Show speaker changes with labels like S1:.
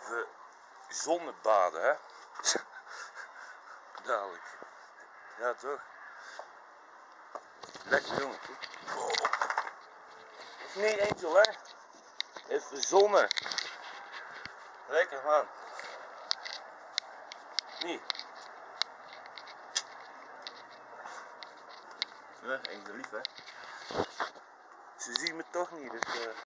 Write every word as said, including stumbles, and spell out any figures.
S1: Even zonnebaden, hè? Dadelijk. Ja, toch? Lekker jongetje. Of niet, Angel, hè? Even zonnen. Lekker, man. Niet? Ja, Angel lief, hè? Ze zien me toch niet, dus... Uh...